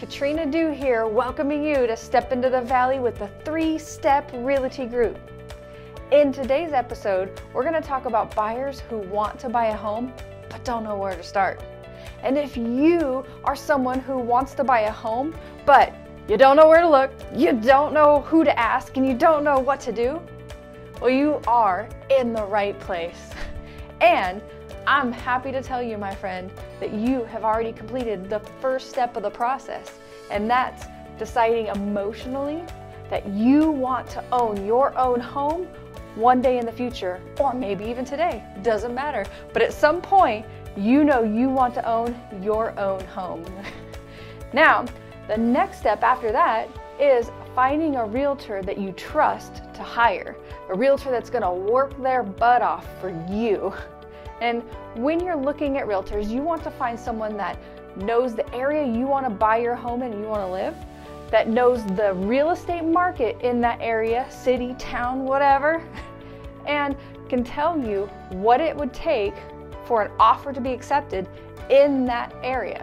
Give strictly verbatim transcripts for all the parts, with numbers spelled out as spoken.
Katrina Dew here, welcoming you to Step Into the Valley with the Three-Step Realty Group. In today's episode, we're going to talk about buyers who want to buy a home but don't know where to start. And if you are someone who wants to buy a home but you don't know where to look, you don't know who to ask, and you don't know what to do, well, you are in the right place. And I'm happy to tell you, my friend, that you have already completed the first step of the process, and that's deciding emotionally that you want to own your own home one day in the future, or maybe even today, doesn't matter. But at some point, you know you want to own your own home. Now, the next step after that is finding a realtor that you trust to hire, a realtor that's gonna work their butt off for you. And when you're looking at realtors, you want to find someone that knows the area you want to buy your home in and you want to live, that knows the real estate market in that area, city, town, whatever, and can tell you what it would take for an offer to be accepted in that area.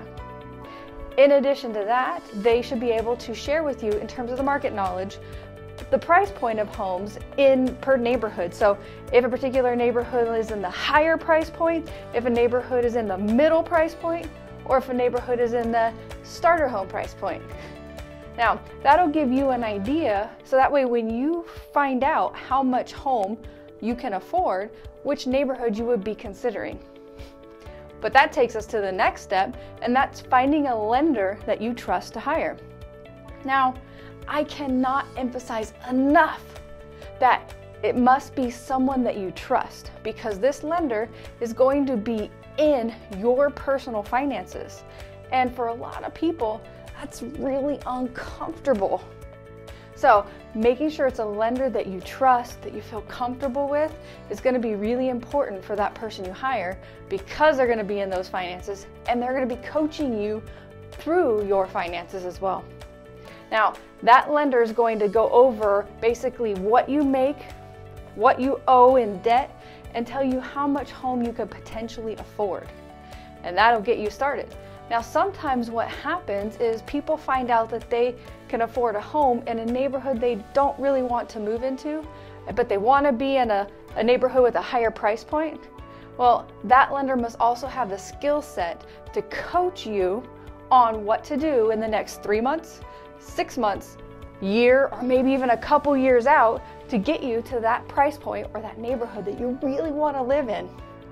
In addition to that, they should be able to share with you, in terms of the market knowledge, the price point of homes in per neighborhood. So if a particular neighborhood is in the higher price point, if a neighborhood is in the middle price point, or if a neighborhood is in the starter home price point. Now, that'll give you an idea, so that way when you find out how much home you can afford, which neighborhood you would be considering. But that takes us to the next step, and that's finding a lender that you trust to hire. Now, I cannot emphasize enough that it must be someone that you trust, because this lender is going to be in your personal finances. And for a lot of people, that's really uncomfortable. So making sure it's a lender that you trust, that you feel comfortable with, is going to be really important for that person you hire, because they're going to be in those finances and they're going to be coaching you through your finances as well. Now, that lender is going to go over basically what you make, what you owe in debt, and tell you how much home you could potentially afford. And that'll get you started. Now, sometimes what happens is people find out that they can afford a home in a neighborhood they don't really want to move into, but they want to be in a, a neighborhood with a higher price point. Well, that lender must also have the skill set to coach you on what to do in the next three months, six months, year, or maybe even a couple years out to get you to that price point or that neighborhood that you really want to live in.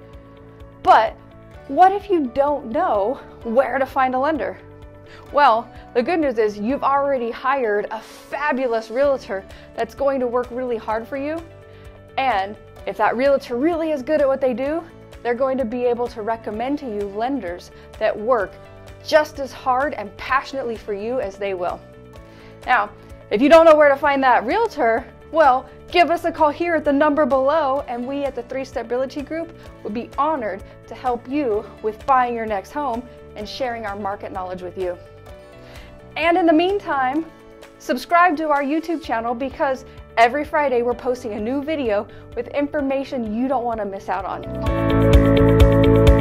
But what if you don't know where to find a lender? Well, the good news is you've already hired a fabulous realtor that's going to work really hard for you. And if that realtor really is good at what they do, they're going to be able to recommend to you lenders that work just as hard and passionately for you as they will. Now, if you don't know where to find that realtor, well, give us a call here at the number below, and we at the Three-Step Realty Group would be honored to help you with buying your next home and sharing our market knowledge with you. And in the meantime, subscribe to our YouTube channel, because every Friday we're posting a new video with information you don't want to miss out on.